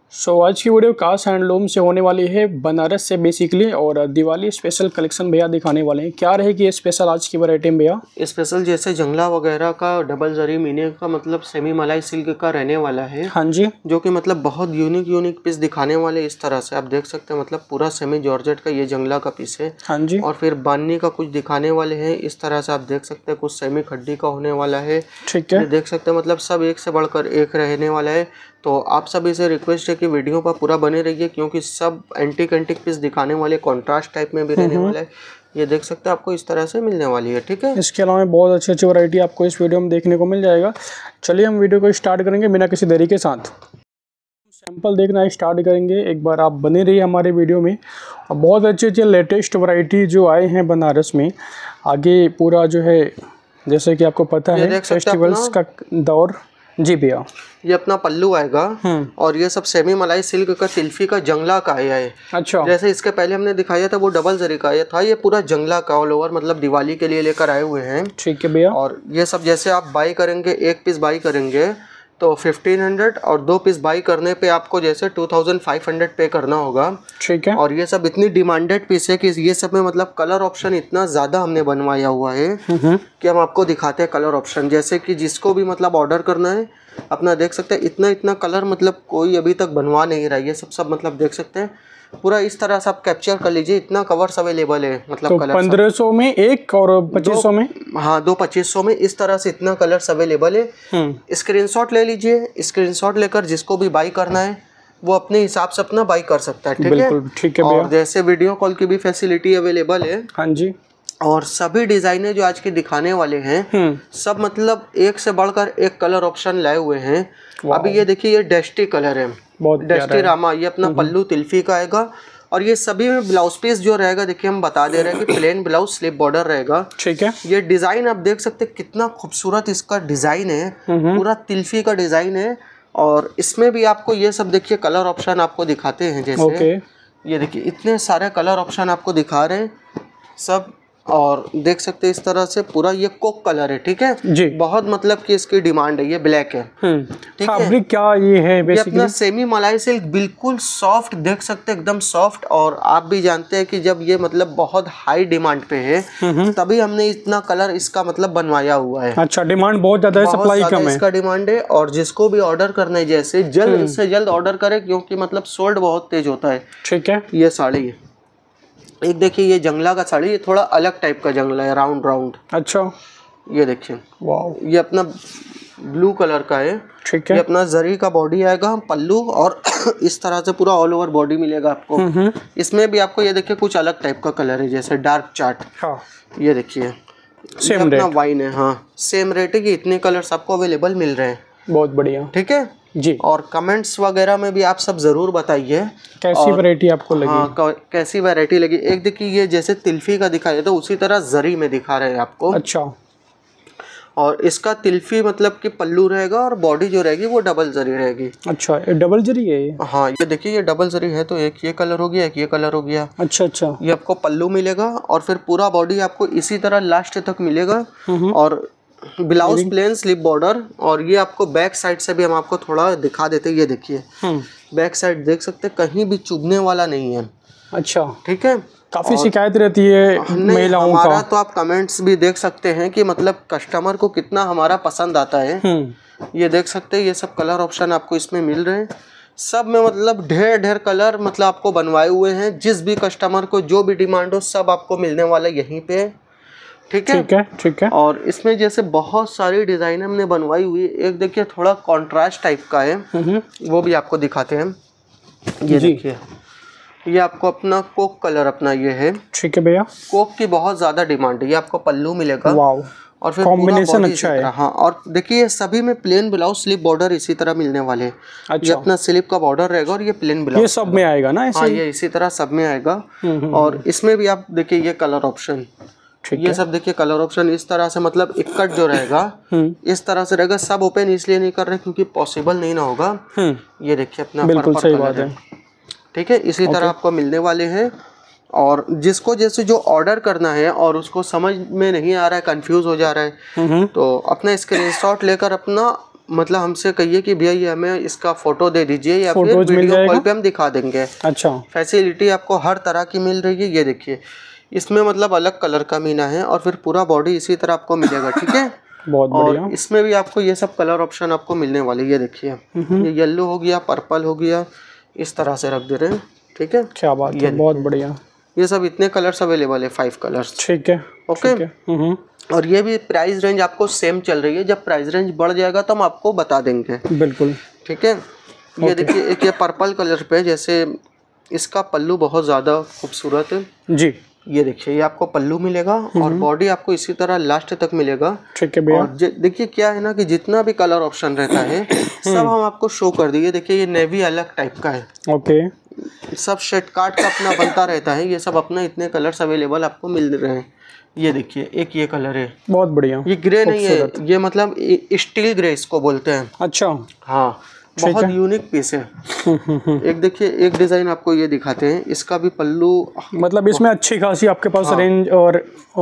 आज की वीडियो काश हैंडलूम से होने वाली है, बनारस से बेसिकली, और दिवाली स्पेशल कलेक्शन भैया दिखाने वाले हैं। क्या रहेगी ये स्पेशल आज की वैरायटी में भैया? स्पेशल जैसे जंगला वगैरह का डबल जरी मीने का मतलब सेमी मलाई सिल्क का रहने वाला है। हाँ जी, जो कि मतलब बहुत यूनिक पीस दिखाने वाले इस तरह से आप देख सकते हैं। मतलब पूरा सेमी जॉर्जेट का ये जंगला का पीस है। हाँ जी, और फिर बानी का कुछ दिखाने वाले हैं इस तरह से आप देख सकते हैं। कुछ सेमी खड्डी का होने वाला है। ठीक है, देख सकते हैं मतलब सब एक से बढ़कर एक रहने वाला है। तो आप सभी से रिक्वेस्ट है कि वीडियो पर पूरा बने रहिए, क्योंकि सब एंटीक पीस दिखाने वाले, कॉन्ट्रास्ट टाइप में भी रहने वाला है। ये देख सकते हैं आपको इस तरह से मिलने वाली है। ठीक है, इसके अलावा बहुत अच्छी वैरायटी आपको इस वीडियो में देखने को मिल जाएगा। चलिए हम वीडियो को स्टार्ट करेंगे बिना किसी देरी के साथ। सैंपल देखना स्टार्ट करेंगे, एक बार आप बने रहिए हमारे वीडियो में। और बहुत अच्छे लेटेस्ट वैरायटी जो आए हैं बनारस में। आगे पूरा जो है, जैसे कि आपको पता है, फेस्टिवल्स का दौर। जी भैया, ये अपना पल्लू आएगा और ये सब सेमी मलाई सिल्क का तिल्फी का जंगला का आया है। अच्छा, जैसे इसके पहले हमने दिखाया था वो डबल जरी का आया था, ये पूरा जंगला का ऑल ओवर मतलब दिवाली के लिए लेकर आए हुए हैं। ठीक है भैया। और ये सब जैसे आप बाई करेंगे, एक पीस बाई करेंगे तो 1500, और 2 पीस बाई करने पे आपको जैसे 2500 पे करना होगा। ठीक है। और ये सब इतनी डिमांडेड पीस है कि ये सब में मतलब कलर ऑप्शन इतना ज़्यादा हमने बनवाया हुआ है कि हम आपको दिखाते हैं कलर ऑप्शन। जैसे कि जिसको भी मतलब ऑर्डर करना है अपना देख सकते हैं, इतना कलर मतलब कोई अभी तक बनवा नहीं रहा है। ये सब मतलब देख सकते हैं पूरा इस तरह से आप कैप्चर कर लीजिए। इतना कवर्स अवेलेबल है मतलब तो कलर 1500 में एक और 2500 में, हाँ 2500 में इस तरह से इतना कलर्स अवेलेबल है। स्क्रीनशॉट ले लीजिए, स्क्रीनशॉट लेकर जिसको भी बाई करना है वो अपने हिसाब से अपना बाई कर सकता है। ठीक है, बिल्कुल ठीक है भैया। और जैसे वीडियो कॉल की भी फैसिलिटी अवेलेबल है। हाँ जी। और सभी डिजाइने जो आज के दिखाने वाले हैं सब मतलब एक से बढ़कर एक कलर ऑप्शन लाए हुए हैं। अभी ये देखिए, ये डस्टी कलर है, बहुत डस्टी रामा। ये अपना पल्लू तिल्फी का आएगा। और ये सभी में ब्लाउज पीस जो रहेगा, देखिए हम बता दे रहे हैं कि प्लेन ब्लाउज स्लिप बॉर्डर रहेगा। ठीक है। ये डिजाइन आप देख सकते हैं कितना खूबसूरत इसका डिजाइन है, पूरा तिल्फी का डिजाइन है। और इसमें भी आपको ये सब देखिए कलर ऑप्शन आपको दिखाते हैं। जैसे ये देखिए इतने सारे कलर ऑप्शन आपको दिखा रहे हैं सब। और देख सकते हैं इस तरह से पूरा ये कोक कलर है। ठीक है जी, बहुत मतलब कि इसकी डिमांड है। ये ब्लैक है। ठीक है, फैब्रिक क्या ये है ये अपना सेमी मलाई सिल्क, बिल्कुल सॉफ्ट, देख सकते हैं एकदम सॉफ्ट। और आप भी जानते हैं कि जब ये मतलब बहुत हाई डिमांड पे है तभी हमने इतना कलर इसका मतलब बनवाया हुआ है। अच्छा, डिमांड बहुत ज्यादा है, सप्लाई कम है, इसका डिमांड है। और जिसको भी ऑर्डर करना है जैसे जल्द से जल्द ऑर्डर करे, क्योंकि मतलब सोल्ड बहुत तेज होता है। ठीक है। ये साड़ी है, एक देखिए ये जंगला का साड़ी, ये थोड़ा अलग टाइप का जंगला है, राउंड। अच्छा, ये देखिए, वाह, ये अपना ब्लू कलर का है। ठीक है। ये अपना जरी का बॉडी आएगा, पल्लू, और इस तरह से पूरा ऑल ओवर बॉडी मिलेगा आपको। इसमें भी आपको ये देखिए कुछ अलग टाइप का कलर है, जैसे डार्क चार्ट। हाँ, ये देखिए सेम रेट, वाइन है। हाँ सेम रेट है कि इतने कलर्स आपको अवेलेबल मिल रहे हैं। बहुत बढ़िया। ठीक है जी। और कमेंट्स वगैरह में भी आप सब जरूर बताइए कैसी वैरायटी आपको लगी। हाँ कैसी वैरायटी लगी। एक देखिए ये जैसे तिल्फी का दिखाया तो उसी तरह जरी में दिखा रहे हैं आपको। अच्छा, और इसका तिल्फी मतलब कि पल्लू रहेगा और बॉडी जो रहेगी वो डबल जरी रहेगी। अच्छा, ये डबल जरी है ये? हाँ ये देखिए ये डबल जरी है, तो एक ये कलर हो गया, एक ये कलर हो गया। अच्छा, ये आपको पल्लू मिलेगा और फिर पूरा बॉडी आपको इसी तरह लास्ट तक मिलेगा। और ब्लाउज प्लेन स्लिप बॉर्डर। और ये आपको बैक साइड से भी हम आपको थोड़ा दिखा देते हैं। ये देखिए बैक साइड देख सकते हैं, कहीं भी चुभने वाला नहीं है। अच्छा, ठीक है। काफी शिकायत रहती है महिलाओं का। हमारा तो आप कमेंट्स भी देख सकते हैं कि मतलब कस्टमर को कितना हमारा पसंद आता है। ये देख सकते हैं, ये सब कलर ऑप्शन आपको इसमें मिल रहे हैं। सब में मतलब ढेर कलर मतलब आपको बनवाए हुए हैं। जिस भी कस्टमर को जो भी डिमांड हो सब आपको मिलने वाला यहीं पे। ठीक है। और इसमें जैसे बहुत सारी डिजाइन हमने बनवाई हुई है। एक देखिए थोड़ा कॉन्ट्रास्ट टाइप का है, वो भी आपको दिखाते हैं। ये देखिए, ये आपको अपना कोक कलर अपना ये है। ठीक है भैया, कोक की बहुत ज्यादा डिमांड है। ये आपको पल्लू मिलेगा, वाव, और फिर कॉम्बिनेशन अच्छा है। हाँ, और देखिए सभी में प्लेन ब्लाउज स्लिप बॉर्डर इसी तरह मिलने वाले हैं। अच्छा, ये अपना स्लिप का बॉर्डर रहेगा और ये प्लेन ब्लाउज, ये सब में आएगा ना? हाँ ये इसी तरह सब में आएगा। और इसमें भी आप देखिए ये कलर ऑप्शन, ये सब देखिए कलर ऑप्शन इस तरह से मतलब इकट्ठ जो रहेगा इस तरह से रहेगा। सब ओपन इसलिए नहीं कर रहे क्योंकि पॉसिबल नहीं ना होगा। ये देखिए अपना बिल्कुल सही बात है। ठीक है, इसी तरह आपको मिलने वाले हैं। और जिसको जैसे जो ऑर्डर करना है और उसको समझ में नहीं आ रहा है, कंफ्यूज हो जा रहा है, तो अपना स्क्रीनशॉट लेकर अपना मतलब हमसे कहिए कि भैया ये हमें इसका फोटो दे दीजिए या फिर फोटोज मिल वीडियो जाएगा? कॉल पे हम दिखा देंगे। अच्छा, फैसिलिटी आपको हर तरह की मिल रही है। ये देखिए इसमें मतलब अलग कलर का मीना है और फिर पूरा बॉडी इसी तरह आपको मिलेगा, ठीक है। बहुत बढ़िया। और इसमें भी आपको ये सब कलर ऑप्शन आपको मिलने वाले। ये देखिए ये येलो हो गया, पर्पल हो गया, इस तरह से रख दे रहे हैं, ठीक है। क्या बात है, बहुत बढ़िया। ये सब इतने कलर्स अवेलेबल है, 5 कलर्स, ठीक है। ओके। और ये भी प्राइस रेंज आपको सेम चल रही है। जब प्राइस रेंज बढ़ जाएगा तो हम आपको बता देंगे, बिल्कुल, ठीक है। ये देखिए एक ये पर्पल कलर पे, जैसे इसका पल्लू बहुत ज़्यादा खूबसूरत है जी। ये देखिए ये आपको पल्लू मिलेगा और बॉडी आपको इसी तरह लास्ट तक मिलेगा, ठीक है भैया। और देखिए क्या है ना कि जितना भी कलर ऑप्शन रहता है सब हम आपको शो कर दिए। देखिए ये नेवी अलग टाइप का है, ओके। सब शेड कार्ड का अपना बनता रहता है। ये सब अपना इतने कलर्स अवेलेबल आपको मिल रहे हैं। ये देखिए एक ये कलर है, बहुत बढ़िया। ये ग्रे नहीं है, ये मतलब स्टील ग्रे इसको बोलते हैं। अच्छा, हाँ, बहुत यूनिक पीस है। एक देखिए एक डिजाइन आपको ये दिखाते हैं, इसका भी पल्लू, मतलब इसमें अच्छी खासी आपके पास रेंज और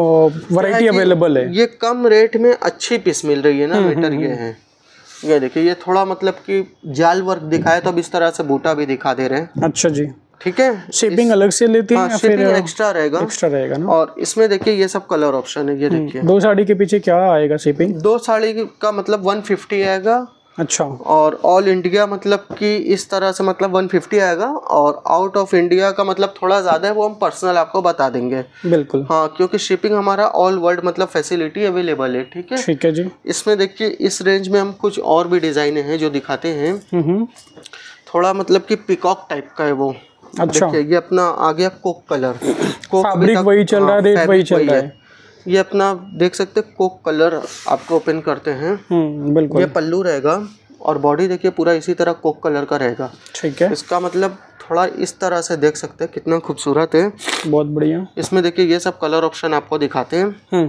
वैरायटी अवेलेबल है। ये कम रेट में अच्छी पीस मिल रही है ना, मीटर ये है। ये देखिए ये थोड़ा मतलब कि जाल वर्क दिखाए तो अब इस तरह से बूटा भी दिखा दे रहे हैं। अच्छा जी, ठीक है। शिपिंग अलग से लेते हैं या फिर एक्स्ट्रा रहेगा? एक्स्ट्रा रहेगा ना। और इसमें देखिए ये सब कलर ऑप्शन है। ये देखिए 2 साड़ी के पीछे क्या आएगा शिपिंग? 2 साड़ी का मतलब 150 आएगा। अच्छा। और ऑल इंडिया मतलब कि इस तरह से मतलब 150 आएगा, और आउट ऑफ इंडिया का मतलब थोड़ा ज़्यादा है, वो हम पर्सनल आपको बता देंगे। बिल्कुल, हाँ, क्योंकि शिपिंग हमारा ऑल वर्ल्ड मतलब फैसिलिटी अवेलेबल है, ठीक है। ठीक है जी। इसमें देखिए इस रेंज में हम कुछ और भी डिज़ाइन हैं जो दिखाते हैं। थोड़ा मतलब कि पिकॉक टाइप का है वो। अच्छा, देखिए ये अपना आ गया कोक कलर, फैब्रिक वही चल रहा है, रेट वही चल रहा है। ये अपना देख सकते कोक कलर आपको ओपन करते हैं। बिल्कुल। ये पल्लू रहेगा और बॉडी देखिए पूरा इसी तरह कोक कलर का रहेगा, ठीक है। इसका मतलब थोड़ा इस तरह से देख सकते हैं कितना खूबसूरत है। बहुत बढ़िया। इसमें देखिए ये सब कलर ऑप्शन आपको दिखाते हैं।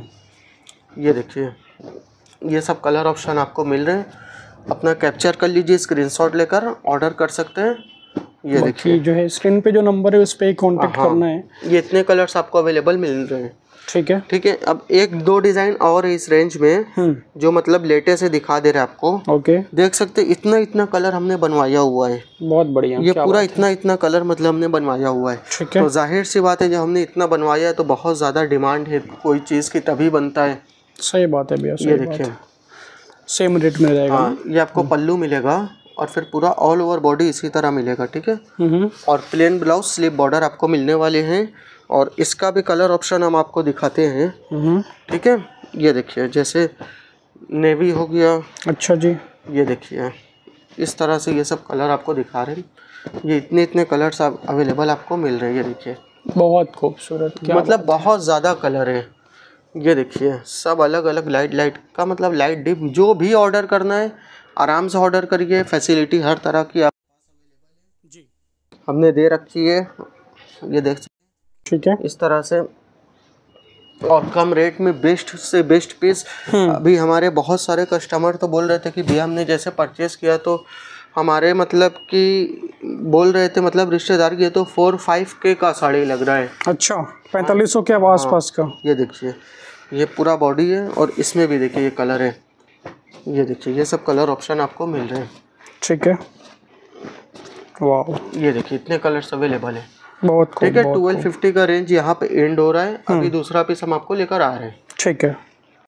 ये देखिए ये सब कलर ऑप्शन आपको मिल रहे हैं, अपना कैप्चर कर लीजिए, स्क्रीनशॉट लेकर ऑर्डर कर सकते हैं। ये देखिए जो है स्क्रीन पे जो नंबर है उस पे कांटेक्ट करना है। ये इतने कलर्स आपको अवेलेबल मिल रहे हैं, ठीक है। ठीक है। अब 1-2 डिजाइन और है इस रेंज में जो मतलब लेटेस्ट से दिखा दे रहे हैं आपको। ओके, देख सकते इतना कलर हमने बनवाया हुआ है। बहुत बढ़िया। ये पूरा इतना कलर मतलब हमने बनवाया हुआ है, ठीक है। तो जाहिर सी बात है जब हमने इतना बनवाया है तो बहुत ज़्यादा डिमांड है कोई चीज़ की, तभी बनता है। सही बात है भैया। ये देखिए सेम रेट में रहेगा। हाँ, ये आपको पल्लू मिलेगा और फिर पूरा ऑल ओवर बॉडी इसी तरह मिलेगा, ठीक है। और प्लेन ब्लाउज स्लीव बॉर्डर आपको मिलने वाले हैं, और इसका भी कलर ऑप्शन हम आपको दिखाते हैं, ठीक है। ये देखिए जैसे नेवी हो गया। अच्छा जी। ये देखिए इस तरह से ये सब कलर आपको दिखा रहे हैं। ये इतने कलर्स अवेलेबल आपको मिल रहे हैं। ये देखिए बहुत खूबसूरत, मतलब बहुत ज़्यादा कलर है। ये देखिए सब अलग अलग लाइट का मतलब लाइट डिप, जो भी ऑर्डर करना है आराम से ऑर्डर करिए। फैसिलिटी हर तरह की आप जी हमने दे रखी है। ये देख सकते, ठीक है। इस तरह से और कम रेट में बेस्ट से बेस्ट पीस। अभी हमारे बहुत सारे कस्टमर तो बोल रहे थे कि भैया हमने जैसे परचेस किया तो हमारे मतलब कि बोल रहे थे मतलब रिश्तेदार की तो 4-5K का साड़ी लग रहा है। अच्छा, 4500 के आसपास का। ये देखिए ये पूरा बॉडी है और इसमें भी देखिए ये कलर है। ये देखिए ये सब कलर ऑप्शन आपको मिल रहे हैं, ठीक है। वाह, ये देखिए इतने कलर्स अवेलेबल है, बहुत ठीक है। 1250 का रेंज यहाँ पे एंड हो रहा है। अभी दूसरा पीस हम आपको लेकर आ रहे हैं, ठीक है।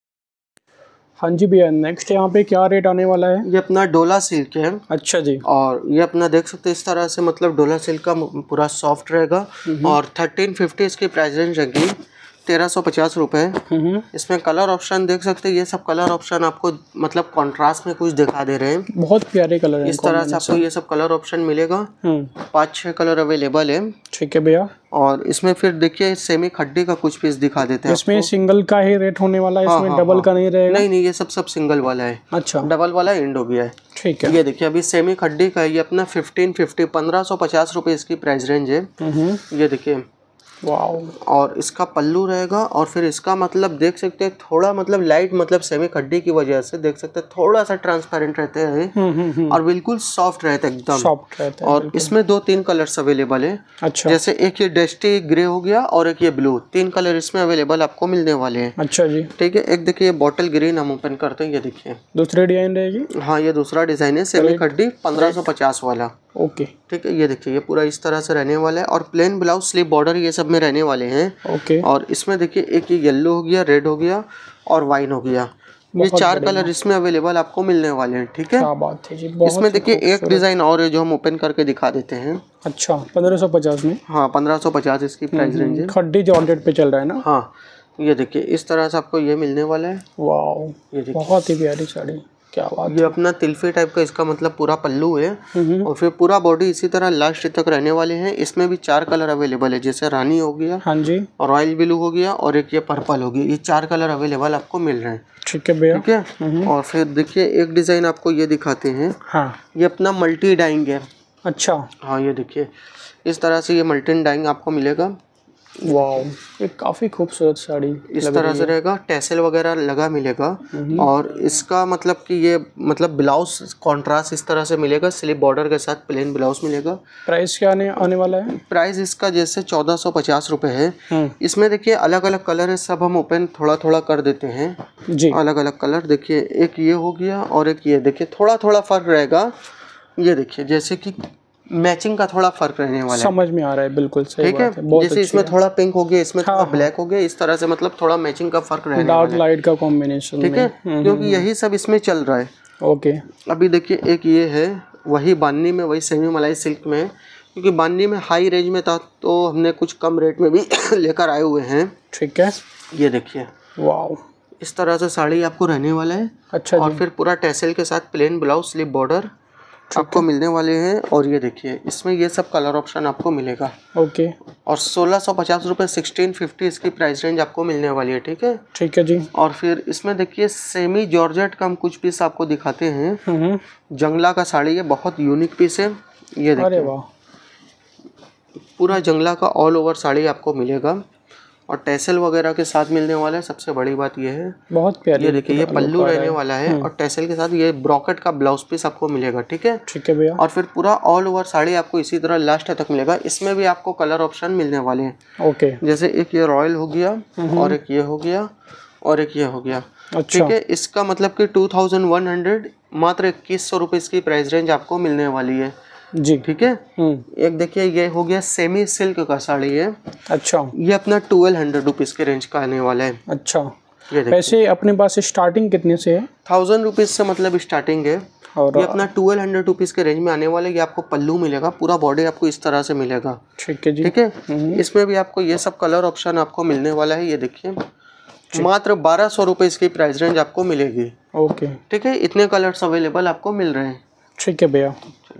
हाँ जी भैया, नेक्स्ट यहाँ पे क्या रेट आने वाला है? ये अपना डोला सिल्क है। अच्छा जी। और ये अपना देख सकते हैं इस तरह से मतलब डोला सिल्क का पूरा सॉफ्ट रहेगा, और 1350 इसकी प्राइस रेंज रहेगी, 1350 रुपये। इसमें कलर ऑप्शन देख सकते हैं, ये सब कलर ऑप्शन आपको मतलब कॉन्ट्रास्ट में कुछ दिखा दे रहे हैं। बहुत प्यारे कलर है। इस तरह से आपको ये सब कलर ऑप्शन मिलेगा। 5-6 कलर अवेलेबल है, ठीक है भैया। और इसमें फिर देखिए सेमी खड्डी का कुछ पीस दिखा देते हैं। इसमें सिंगल का ही रेट होने वाला है, इसमें डबल का नहीं रहेगा? नहीं, ये सब सिंगल वाला है। अच्छा, डबल वाला एंड हो गया है, ठीक है। ये देखिए अभी सेमी खड्डी का ये अपना 1550 1550 रुपये इसकी प्राइस रेंज है। ये देखिए वाओ। और इसका पल्लू रहेगा और फिर इसका मतलब देख सकते हैं थोड़ा मतलब लाइट मतलब सेमी खड्डी की वजह से देख सकते हैं थोड़ा सा ट्रांसपेरेंट रहते हैं और बिल्कुल सॉफ्ट रहता है एकदम सॉफ्ट रहता है। और इसमें 2-3 कलर्स अवेलेबल है। अच्छा। जैसे एक ये डस्टी ग्रे हो गया और एक ये ब्लू, 3 कलर इसमें अवेलेबल आपको मिलने वाले हैं। अच्छा जी। ठीक है, एक देखिए बॉटल ग्रीन हम ओपन करते हैं, ये देखिए दूसरी डिजाइन रहेगी। हाँ ये दूसरा डिजाइन है सेमी खड्डी 1550 वाला। ओके। ठीक है, ये देखिए ये पूरा इस तरह से रहने वाला है और प्लेन ब्लाउज स्लीव बॉर्डर ये सब में रहने वाले हैं। ओके। और इसमें देखिए एक ये येलो हो गया, रेड हो गया और वाइन हो गया, ये 4 कलर इसमें अवेलेबल आपको मिलने वाले हैं। ठीक है, क्या बात है जी। इसमें देखिए एक डिजाइन और है जो हम ओपन करके दिखा देते हैं। अच्छा 1550 में। हाँ 1550 इसकी प्राइस रेंज है। खड्डी जॉर्जेट पे चल रहा है ना। हाँ ये देखिए इस तरह से आपको ये मिलने वाला है। वाओ, ये देखिए बहुत ही प्यारी साड़ी, क्या बात। ये अपना तिल्फी टाइप का इसका मतलब पूरा पल्लू है और फिर पूरा बॉडी इसी तरह लास्ट तक रहने वाले हैं। इसमें भी 4 कलर अवेलेबल है, जैसे रानी हो गया, हाँ जी, और रॉयल ब्लू हो गया और एक ये पर्पल हो गया, ये 4 कलर अवेलेबल आपको मिल रहे हैं। ठीक है भैया। ठीक है, और फिर देखिए एक डिजाइन आपको ये दिखाते हैं। हाँ, ये अपना मल्टी डाइंग है। अच्छा। हाँ ये देखिए इस तरह से ये मल्टी डाइंग आपको मिलेगा। वाओ, ये काफी खूबसूरत साड़ी इस तरह से रहेगा, टैसल वगैरह लगा मिलेगा और इसका मतलब कि ये मतलब ब्लाउज कॉन्ट्रास्ट इस तरह से मिलेगा, स्लीव बॉर्डर के साथ प्लेन ब्लाउज मिलेगा। प्राइस क्या आने वाला है? प्राइस इसका जैसे 1450 रुपये है। इसमें देखिए अलग अलग कलर है, सब हम ओपन थोड़ा थोड़ा कर देते हैं जी। अलग अलग कलर देखिए, एक ये हो गया और एक ये देखिए, थोड़ा थोड़ा फर्क रहेगा। ये देखिए जैसे कि मैचिंग का थोड़ा फर्क रहने वाला है। समझ में आ रहा है, बिल्कुल सही ठीक है, बात है। बहुत जैसे इसमें थोड़ा पिंक हो गया, इसमें थोड़ा ब्लैक हो गया, इस तरह से मतलब थोड़ा मैचिंग का फर्क रहने डार्क वाला है। लाइट का कॉम्बिनेशन। ठीक है, क्योंकि यही सब इसमें चल रहा है। ओके। अभी देखिए एक ये है वही बांधनी में, वही सेमी मलाई सिल्क में, क्योंकि बांधनी में हाई रेंज में था तो हमने कुछ कम रेट में भी लेकर आए हुए हैं। ठीक है, ये देखिए वाओ, इस तरह से साड़ी आपको रहने वाला है। अच्छा और जी। फिर पूरा टैसल के साथ प्लेन ब्लाउज स्लीव बॉर्डर आपको मिलने वाले हैं। और ये देखिए इसमें ये सब कलर ऑप्शन आपको मिलेगा। ओके। और 1650 रुपये 1650 इसकी प्राइस रेंज आपको मिलने वाली है। ठीक है, ठीक है जी। और फिर इसमें देखिए सेमी जॉर्जेट का हम कुछ पीस आपको दिखाते हैं। जंगला का साड़ी है, बहुत यूनिक पीस है। ये देखिए, अरे वाह, पूरा जंगला का ऑल ओवर साड़ी आपको मिलेगा और टैसल वगैरह के साथ मिलने वाला है। सबसे बड़ी बात ये है, बहुत प्यारी। ये देखिए ये पल्लू रहने वाला है और टैसल के साथ ये ब्रॉकेट का ब्लाउज पीस आपको मिलेगा। ठीक है, ठीक है भैया। और फिर पूरा ऑल ओवर साड़ी आपको इसी तरह लास्ट तक मिलेगा। इसमें भी आपको कलर ऑप्शन मिलने वाले हैं। ओके। जैसे एक ये रॉयल हो गया और एक ये हो गया और एक ये हो गया। अच्छा। ठीक है, इसका मतलब कि 2100 मात्र 2100 रुपये इसकी प्राइस रेंज आपको मिलने वाली है जी। ठीक है। एक देखिए ये हो गया सेमी सिल्क का साड़ी है। अच्छा, ये अपना 1200 रुपीज़ के रेंज का आने वाला है। अच्छा, ये देखिए वैसे अपने पास स्टार्टिंग कितने से है? 1000 रुपीज़ से मतलब स्टार्टिंग है और ये अपना 1200 रुपीज़ के रेंज में आने वाला है। ये आपको पल्लू मिलेगा, पूरा बॉडी आपको इस तरह से मिलेगा। ठीक है जी। ठीक है, इसमें भी आपको ये सब कलर ऑप्शन आपको मिलने वाला है। ये देखिए मात्र 1200 रुपये इसकी प्राइस रेंज आपको मिलेगी। ओके। ठीक है, इतने कलर्स अवेलेबल आपको मिल रहे हैं। ठीक है भैया।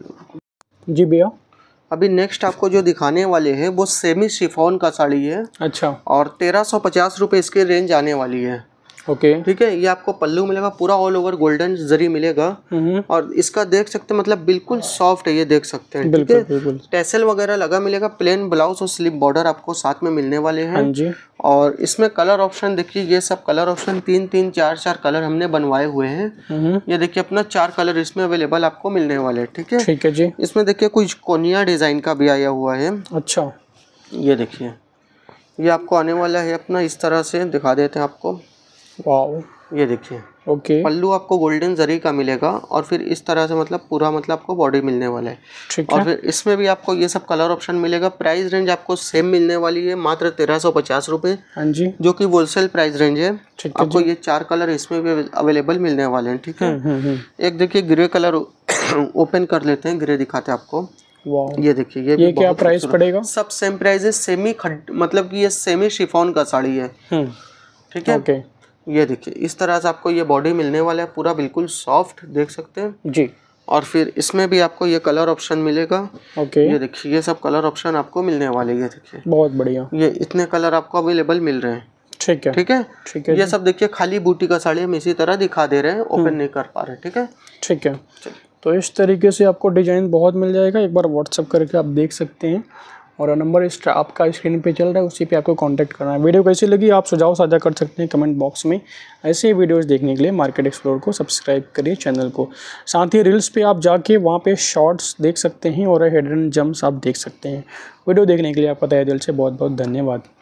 जी भैया। अभी नेक्स्ट आपको जो दिखाने वाले हैं वो सेमी शिफॉन का साड़ी है। अच्छा। और 1350 रुपये इसकी रेंज आने वाली है। ओके। ठीक है, ये आपको पल्लू मिलेगा, पूरा ऑल ओवर गोल्डन जरी मिलेगा और इसका देख सकते हैं मतलब बिल्कुल सॉफ्ट है, ये देख सकते हैं। ठीक है, बिल्कुल। टैसल वगैरह लगा मिलेगा, प्लेन ब्लाउज और स्लीव बॉर्डर आपको साथ में मिलने वाले हैं। हाँ जी। और इसमें कलर ऑप्शन देखिए, ये सब कलर ऑप्शन 3-3 4-4 कलर हमने बनवाए हुए हैं। ये देखिए अपना 4 कलर इसमें अवेलेबल आपको मिलने वाले हैं। ठीक है, ठीक है जी। इसमें देखिए कुछ कोनिया डिजाइन का भी आया हुआ है। अच्छा। ये देखिए ये आपको आने वाला है अपना इस तरह से दिखा देते हैं आपको। वाओ। ये देखिए ओके। पल्लू आपको गोल्डन जरी का मिलेगा और फिर इस तरह से मतलब पूरा मतलब आपको बॉडी मिलने वाला है। ठीक और है। फिर इसमें भी आपको ये सब कलर ऑप्शन मिलेगा। प्राइस रेंज आपको सेम मिलने वाली है, मात्र 1350 रुपये, हाँ जी। जो कि होलसेल प्राइस रेंज है। ठीक है आपको ये 4 कलर इसमें भी अवेलेबल मिलने वाले हैं। ठीक है, एक देखिए ग्रे कलर ओपन कर लेते हैं, ग्रे दिखाते हैं आपको। वाओ। ये देखिए ये भी क्या प्राइस पड़ेगा? सब सेम प्राइस है, सेमी मतलब कि ये सेमी शिफॉन का साड़ी है। ठीक है, ओके। ये देखिए इस तरह से आपको ये बॉडी मिलने वाला है, पूरा बिल्कुल सॉफ्ट देख सकते हैं जी। और फिर इसमें भी आपको ये कलर ऑप्शन मिलेगा। ओके। ये देखिए ये सब कलर ऑप्शन आपको मिलने वाले हैं। ये देखिए बहुत बढ़िया, ये इतने कलर आपको अवेलेबल मिल रहे हैं। ठीक है। ठीक है, ठीक है। ये सब देखिए खाली बूटी का साड़ी हम इसी तरह दिखा दे रहे हैं, ओपन नहीं कर पा रहे। ठीक है, ठीक है। तो इस तरीके से आपको डिजाइन बहुत मिल जाएगा, एक बार व्हाट्सअप करके आप देख सकते हैं। और नंबर आपका स्क्रीन पे चल रहा है, उसी पे आपको कांटेक्ट करना है। वीडियो कैसी लगी आप सुझाव साझा कर सकते हैं कमेंट बॉक्स में। ऐसे ही वीडियोस देखने के लिए मार्केट एक्सप्लोर को सब्सक्राइब करिए चैनल को। साथ ही रील्स पे आप जाके वहाँ पे शॉर्ट्स देख सकते हैं और हिडन जेम्स आप देख सकते हैं। वीडियो देखने के लिए आपका तहे दिल से बहुत बहुत धन्यवाद।